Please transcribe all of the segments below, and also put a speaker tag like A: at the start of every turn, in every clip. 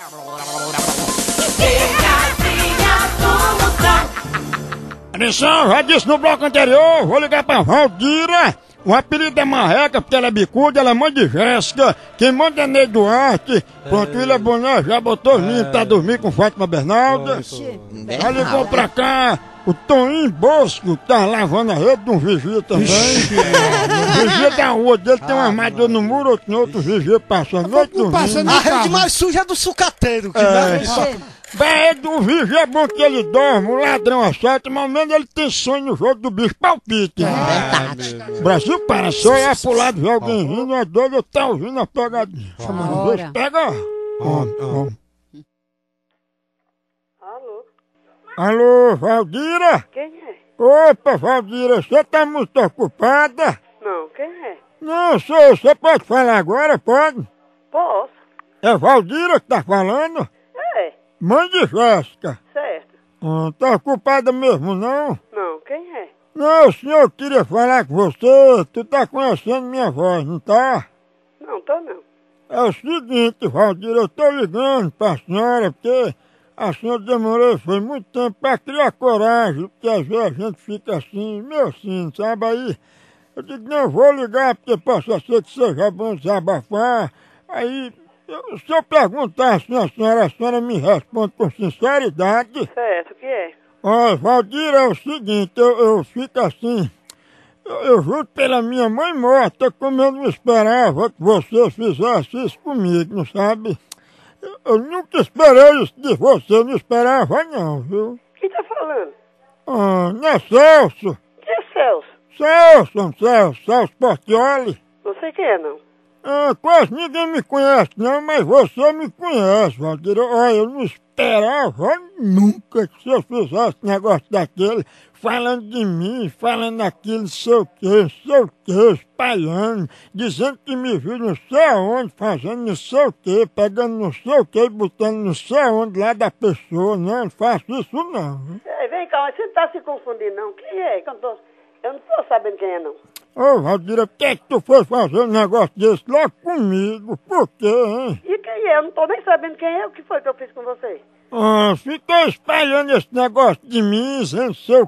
A: Atenção, já disse no bloco anterior, vou ligar pra Valdira. O apelido é Marreca porque ela é bicuda, ela é mãe de Jéssica. Quem manda é Ney Duarte. Pronto, William Boné já botou os meninos pra dormir com Fátima Bernalda. Já ligou pra cá. O Toninho Bosco tá lavando a rede de um vigia também. O vigia da rua dele tem uma armadura no muro, outro vigia passa a noite dormindo.
B: A rede mais suja é do sucateiro.
A: O vigia é bom que ele dorme, o ladrão assalta, mas ao menos ele tem sonho no jogo do bicho palpite. O Brasil para, só olhar pro lado ver alguém rindo, é doido, eu tá ouvindo a pegadinha. Deus pega. Alô, Valdira?
C: Quem é?
A: Opa, Valdira, você tá muito ocupada?
C: Não, quem é?
A: Não, você pode falar agora, pode?
C: Posso?
A: É Valdira que tá falando?
C: É,
A: Mãe de Jéssica.
C: certo.
A: Tá ocupada mesmo, não?
C: Não, quem é?
A: Não, o senhor queria falar com você, tu tá conhecendo minha voz, não tá?
C: Não, tô não.
A: É o seguinte, Valdira, eu tô ligando pra senhora porque a senhora demorou, foi muito tempo pra criar coragem, porque às vezes a gente fica assim, meio assim, sabe aí? Eu digo, não, vou ligar porque possa ser que seja bom desabafar. Aí, se eu perguntar assim a senhora me responde com sinceridade.
C: Certo, o que é?
A: Ó, Valdira, é o seguinte, eu fico assim, eu juro pela minha mãe morta, como eu não esperava que você fizesse isso comigo, não sabe? Eu nunca esperei isso de você, não esperava não, viu?
C: Quem tá falando?
A: Não é Celso?
C: Quem é Celso?
A: Celso Portioli.
C: Não sei quem é, não.
A: Quase ninguém me conhece não, mas você me conhece, Valdira. Olha, eu não esperava nunca que você fizesse negócio daquele, falando de mim, falando aquilo, não sei o que, espalhando, dizendo que me viu não sei aonde, fazendo não sei o que, pegando não sei o que, botando não sei aonde lá da pessoa. Não faço isso não.
C: Ei, vem cá, mas você não tá se confundindo, não. Quem é? Eu não tô sabendo quem é, não.
A: Ô, Valdira, por que tu foi fazer um negócio desse logo comigo? Por quê, hein?
C: E quem é? Eu não tô nem sabendo quem é. O que foi que eu fiz com você?
A: Ficou espalhando esse negócio de mim, não sei o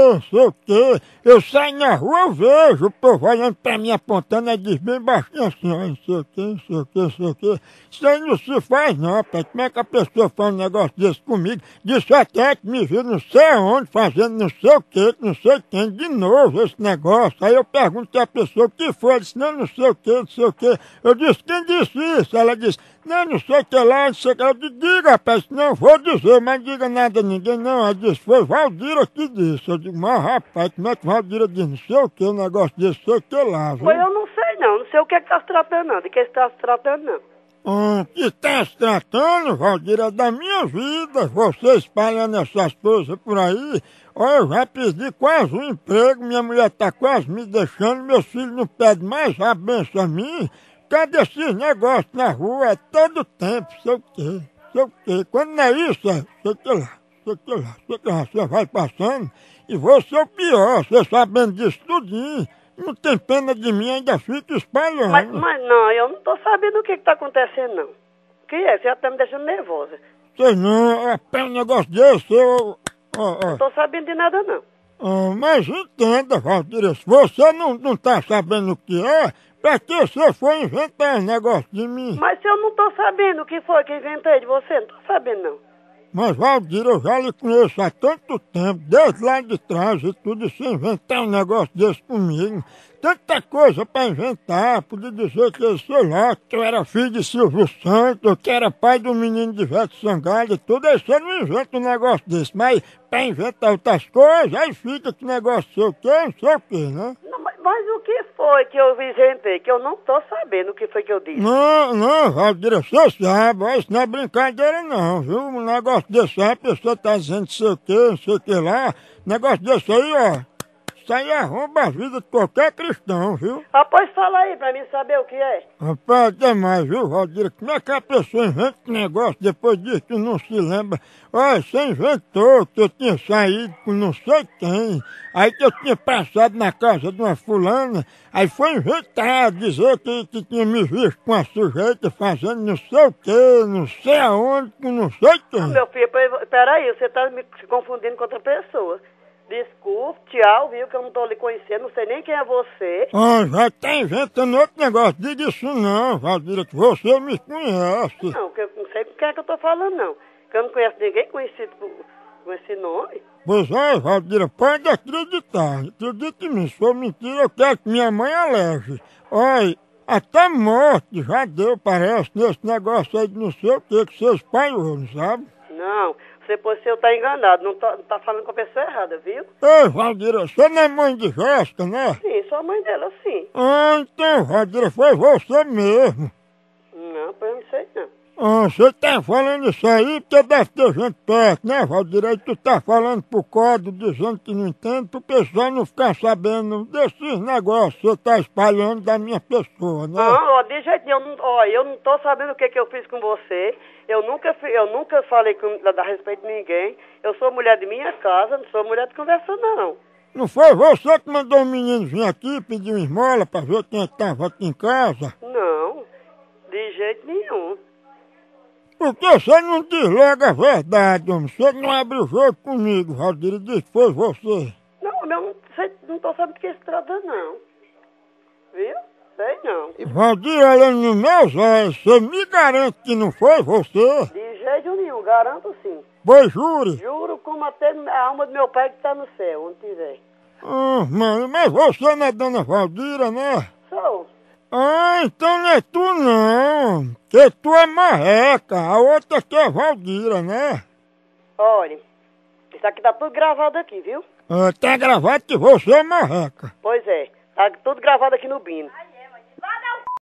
A: quê. Eu saio na rua, eu vejo o povo olhando pra mim, apontando, aí diz bem baixinho assim, ó, não sei o quê. Isso aí não se faz não, rapaz. Como é que a pessoa faz um negócio desse comigo? Disse até que me viu não sei aonde, fazendo não sei o quê, não sei quem, de novo esse negócio. Aí eu pergunto a pessoa o que foi, ela disse, não sei o quê. Eu disse, quem disse isso? Ela disse, não sei o que lá, não sei o que lá. Eu disse, diga, rapaz, não vou dizer, mas não diga nada a ninguém, não. Ela disse, foi Valdira que disse. Eu digo, mas rapaz, como é que Valdira diz, não sei o que, um negócio desse, sei o que lá, viu?
C: Foi, eu não sei, não. Não sei o que é que tá se tratando, não. De que você tá se tratando, não.
A: Que tá se tratando, Valdira, da minha vida, você espalhando essas coisas por aí. Olha, eu já perdi quase um emprego, minha mulher tá quase me deixando, meus filhos não pedem mais a benção a mim. Cadê esses negócios na rua? É todo tempo, sei o quê. Quando não é isso, sei que lá. Você vai passando e você é o pior, você sabendo disso tudinho. Não tem pena de mim, ainda fica espalhando.
C: Mas não, eu não tô sabendo o que tá acontecendo, não. O que é? Você já tá me deixando nervosa.
A: Sei não, é um negócio desse,
C: Não tô sabendo de nada, não.
A: Mas entenda, Valdira, se você não tá sabendo o que é, pra que você foi inventar um negócio de mim?
C: Mas se eu não tô sabendo o que foi que inventei de você, não tô sabendo, não.
A: Mas, Valdira, eu já lhe conheço há tanto tempo, desde lá de trás e tudo, e se inventar um negócio desse comigo. Tanta coisa pra inventar, podia dizer que, sei lá, que eu era filho de Silvio Santos, que era pai do menino de Ivete Sangalo e tudo, aí você não inventa um negócio desse, mas pra inventar outras coisas, aí fica que negócio sei o quê, não sei o quê, né?
C: Não, mas o que foi que eu inventei? Que eu não tô sabendo o que foi que eu disse.
A: Não, Valdira, você sabe, ó, isso não é brincadeira não, viu? Um negócio desse aí, a pessoa tá dizendo sei o quê, não sei o que lá, negócio desse aí, ó. isso aí arromba a vida de qualquer cristão, viu?
C: Rapaz, fala aí pra mim saber o que é.
A: Rapaz, até mais, viu, Valdir? Como é que a pessoa inventa um negócio depois disso que não se lembra? Olha, você inventou que eu tinha saído com não sei quem, aí que eu tinha passado na casa de uma fulana, aí foi inventar, dizer que tinha me visto com uma sujeita fazendo não sei o quê, não sei aonde, com não sei quem.
C: Meu filho, peraí, você tá me confundindo com outra pessoa. Desculpe, tchau, viu, que eu não tô lhe conhecendo, não sei nem quem é você.
A: Ah, já tá inventando outro negócio, diga isso não, Valdir, que você me conhece.
C: Não, que eu não sei com quem é que eu tô falando, não. Que eu não conheço ninguém conhecido com esse nome.
A: Pois é, Valdir, pode acreditar, acredite em mim, se for mentira eu quero que minha mãe alege. Olha, até morte já deu, parece, nesse negócio aí de não sei o que você espalhou, não sabe?
C: Não, você tá enganado, não tá falando com a pessoa errada, viu?
A: Ei, Valdir, você não é mãe de Jéssica, né?
C: Sim, sou a mãe dela, sim.
A: Ah, então, Valdir, foi você mesmo.
C: Não, pois eu não sei não.
A: Ah, você tá falando isso aí porque deve ter gente perto, né, Valdir? Aí tu tá falando pro código, dizendo que não entende, pro pessoal não ficar sabendo desses negócios que você tá espalhando da minha pessoa, né?
C: Não, ó, de jeito nenhum, eu não tô sabendo o que eu fiz com você. Eu nunca falei a respeito de ninguém. Eu sou mulher de minha casa, não sou mulher de conversa, não.
A: Não foi você que mandou o menino vir aqui pedir uma esmola pra ver quem tava aqui em casa?
C: Não, de jeito nenhum.
A: Por que você não diz logo a verdade, homem? Você não abre o jogo comigo, Valdir, e diz que foi você.
C: Não, eu não tô sabendo do que se trata, não. Viu? Sei não.
A: Valdir, olha no meus olhos, você me garante que não foi você?
C: De jeito nenhum, garanto sim.
A: Pois jure.
C: Juro como até a alma do meu pai que tá no céu, onde tiver.
A: Ah, mano, mas você não é dona Valdira, né?
C: Sou.
A: Ah, então não é tu não, que tu é marreca, a outra que é Valdira, né?
C: Olha, isso aqui tá tudo gravado aqui, viu?
A: Ah, tá gravado que você é marreca.
C: Pois é, tá tudo gravado aqui no Bino.